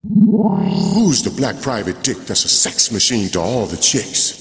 Who's the black private dick that's a sex machine to all the chicks?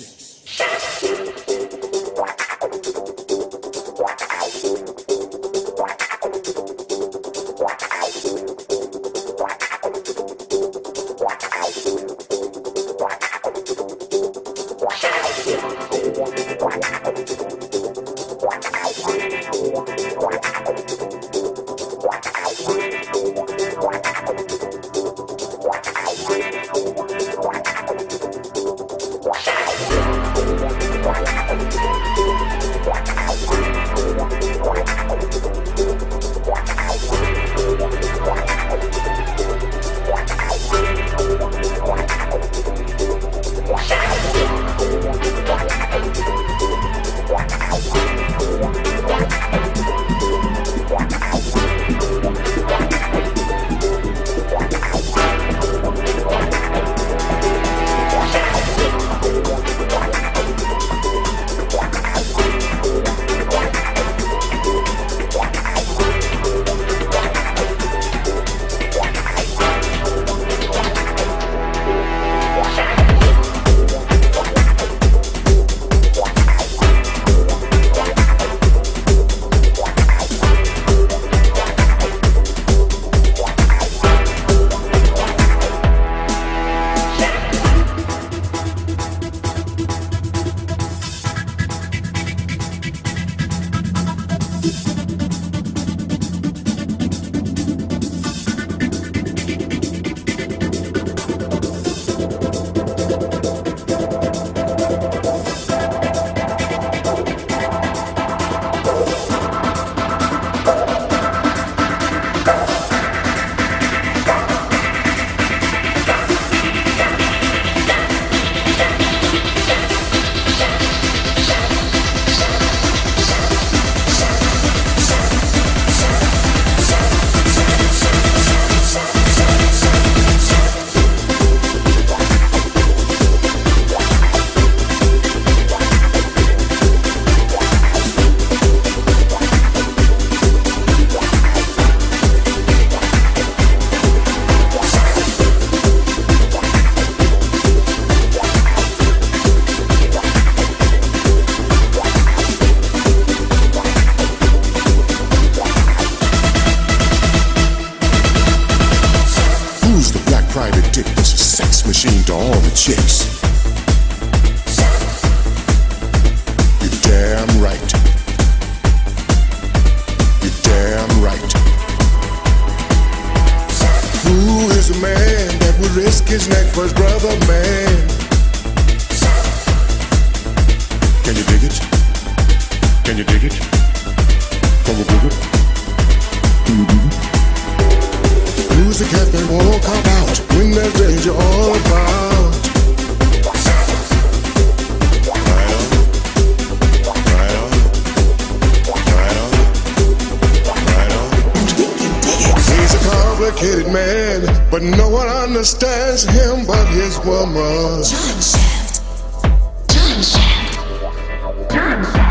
Private dick that's a sex machine to all the chicks. You're damn right. You're damn right. Who is a man that would risk his neck for his brother, man? Can you dig it? Can you dig it? Can you dig it? Can you dig it? Who's the cat that won't come out when there's danger all about? Right on, right on, right on, right on. He's a complicated man, but no one understands him but his woman. John Shaft. John Shaft. John Shaft.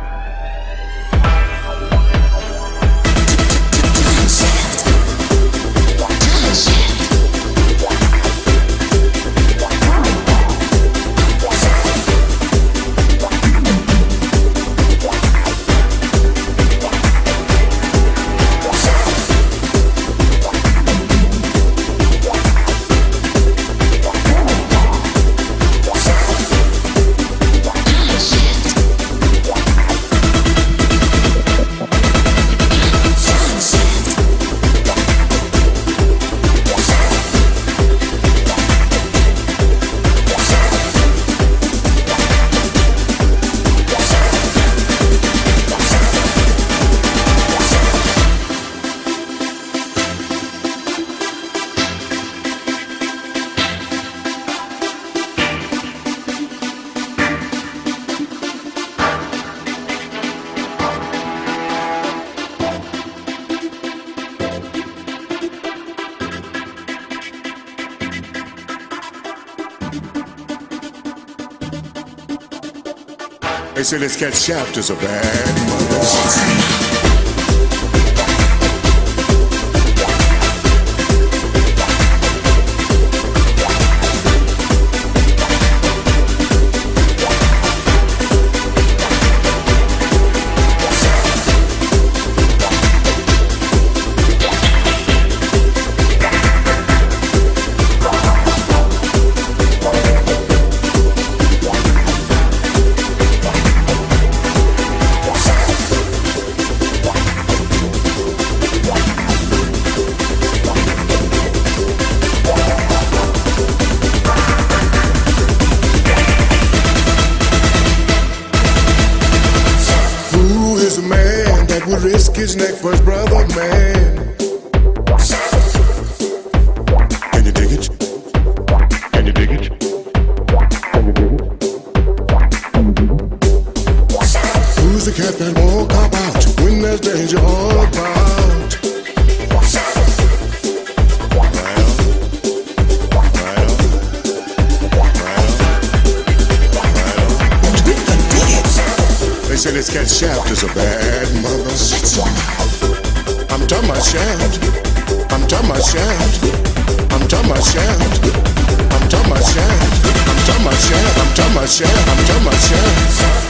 They say this cat Shaft is a bad mother. his neck for his brother, man. Can you dig it? Can you dig it? Can you dig it? Who's the cat that won't cop out when there's danger all about? They say this cat Shaft is a bad mother. I'm talking about Shaft. I'm talking about Shaft. I'm talking about Shaft. I'm talking about Shaft. I'm talking about Shaft. I'm talking about Shaft. I'm talking about Shaft.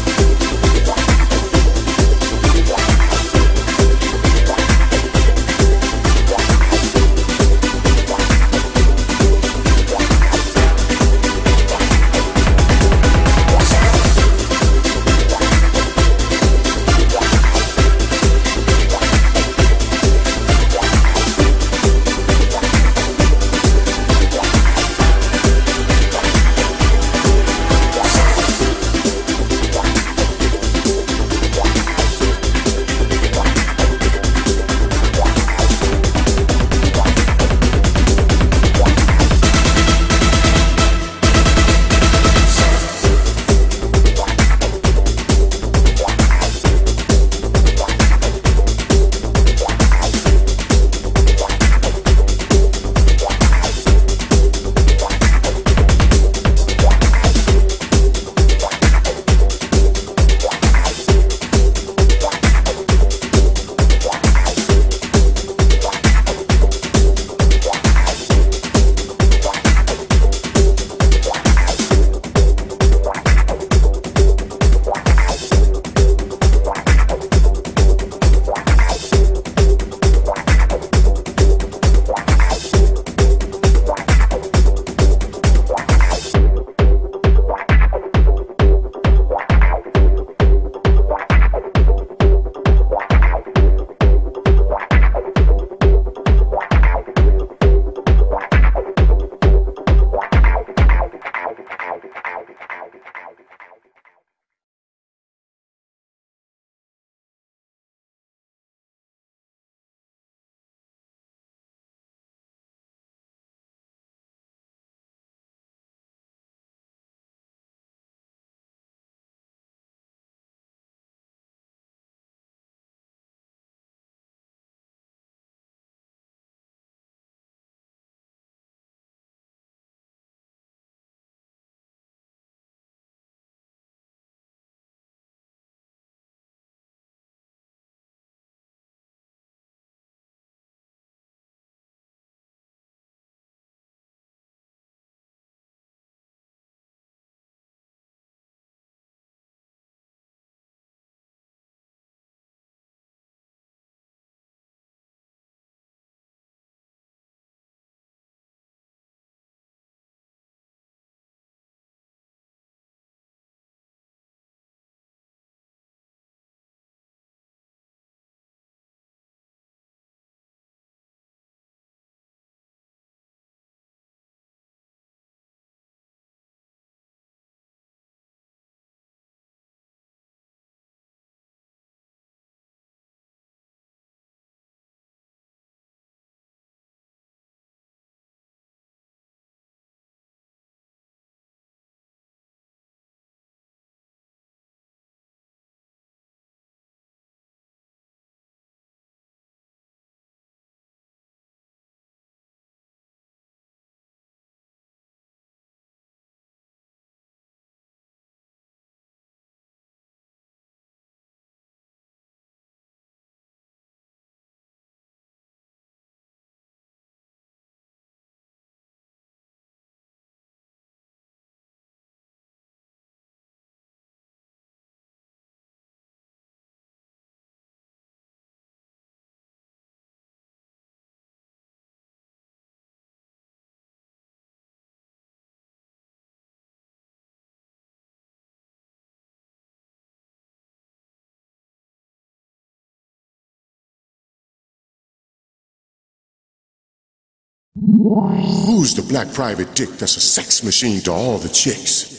Who's the black private dick that's a sex machine to all the chicks?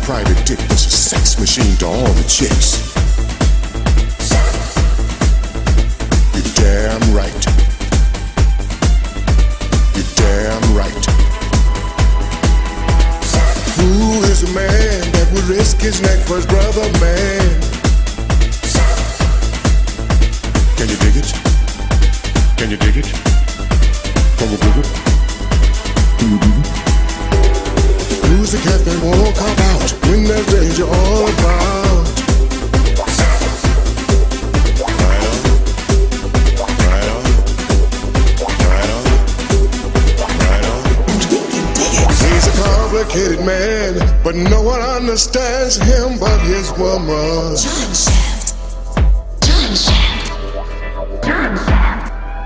private dick was a sex machine to all the chicks. You're damn right. You're damn right. Who is a man that would risk his neck for his brother, man? Can you dig it? Can you dig it? Can you dig it? Can you dig it? Who's the cat that won't come out when there's danger all about? Right on, right on, right on, right on. He's a complicated man, but no one understands him but his woman. Time Shaft. Time Shaft. Time Shaft.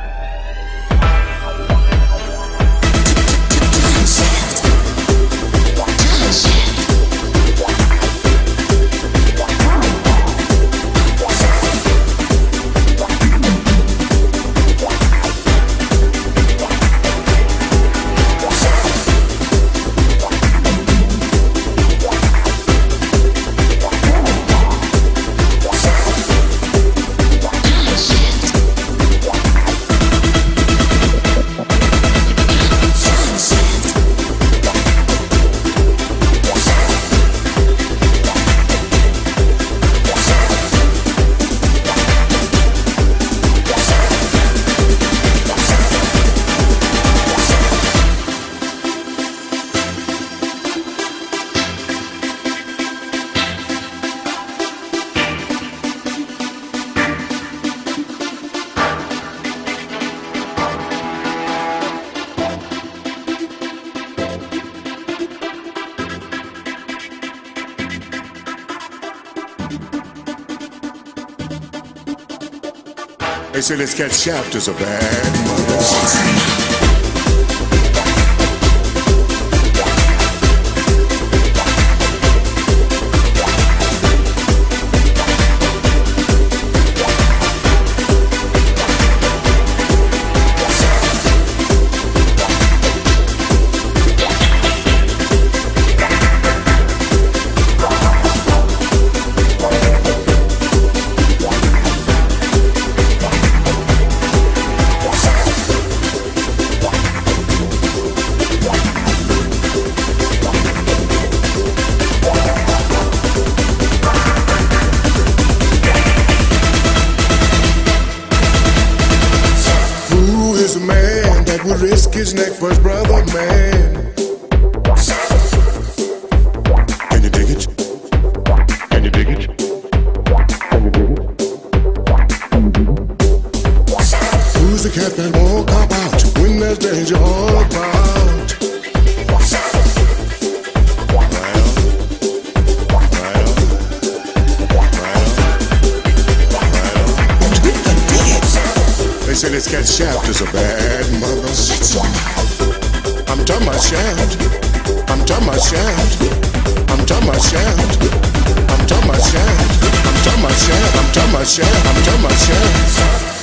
They say this cat Shaft is a bad mother. Is a man that would risk his neck for his brother, man. Can you dig it? Can you dig it? Can you dig it? Who's the cat that won't cop out when there's danger all about? They say this cat Shaft is a bad mother. I'm talking about Shaft. I'm talking about Shaft. I'm talking about Shaft. I'm talking about Shaft. I'm talking about Shaft. I'm talking about Shaft. I'm talking about Shaft.